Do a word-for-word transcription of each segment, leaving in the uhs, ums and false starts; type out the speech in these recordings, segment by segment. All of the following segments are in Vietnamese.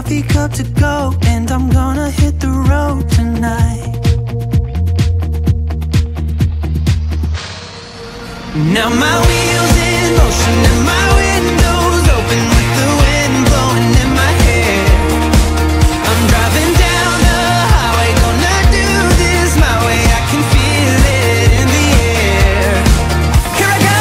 coffee cup to go, and I'm gonna hit the road tonight. Now my wheels in motion and my windows open with the wind blowing in my hair. I'm driving down the highway, gonna do this my way. I can feel it in the air. Here I go.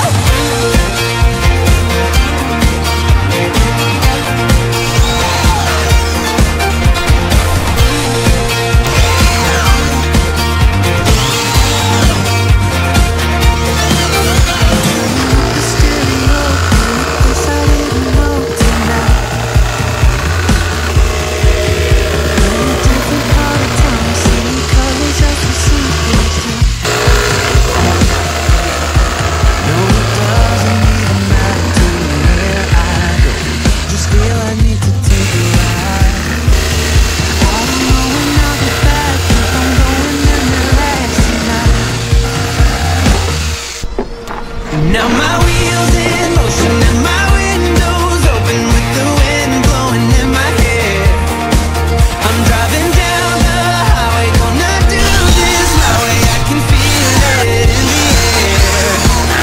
Now my wheels in motion and my windows open with the wind blowing in my hair. I'm driving down the highway, gonna do this my way. I can feel it in the air.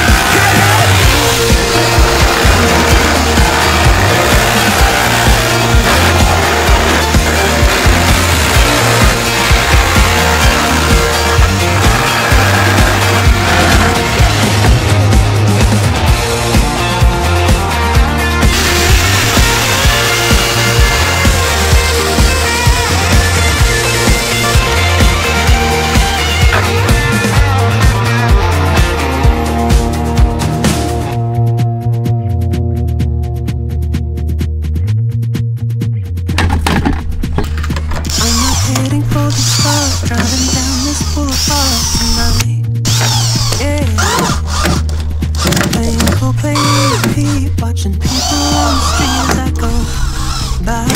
Driving down this boulevard tonight, yeah. Playing Coldplay repeat, watching people on the street as I go by.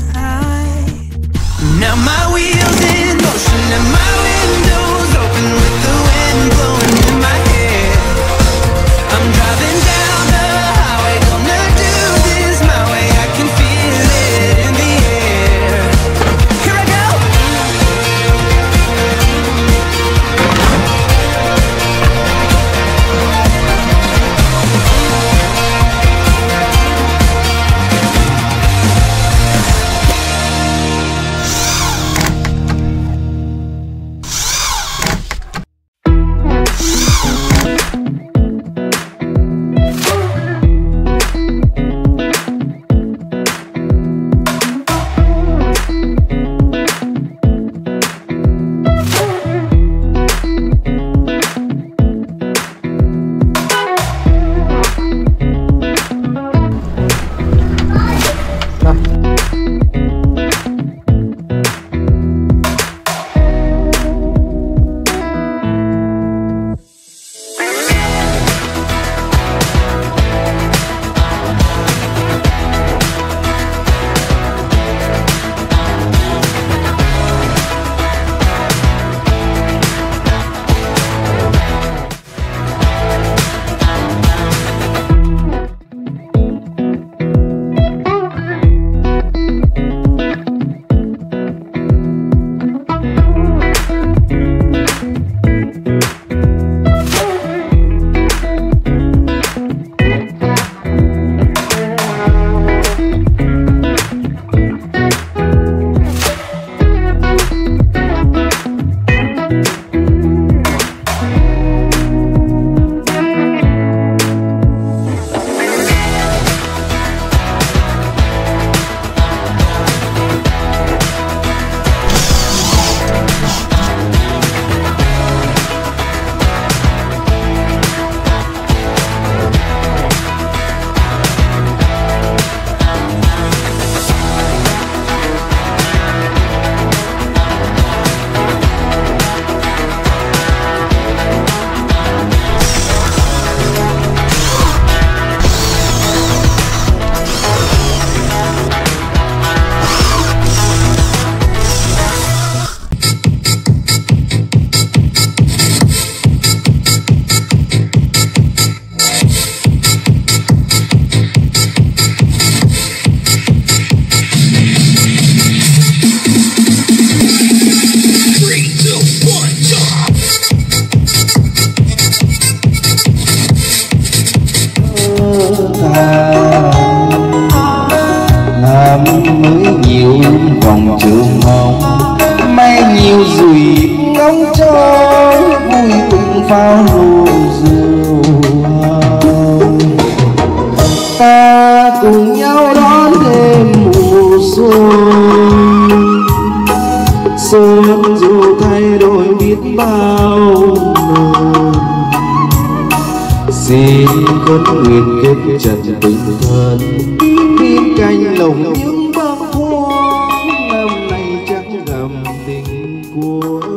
Now my wheels in motion and my windows open with the wind blowing in my hair. I'm driving down the highway, gonna do this my way. I can feel it in the air. Here I go. tha. Làm mới nhiều vòng trường mong, may nhiều dùi ngóng trông vui cùng pháo nổ rượu hồng. Ta cùng nhau đón đêm mùa xuân, xuân dù thay đổi biết bao lần. Xin con nguyện kết trần tình thân, bên cạnh lồng những bông hoa năm nay chắc gầm tình của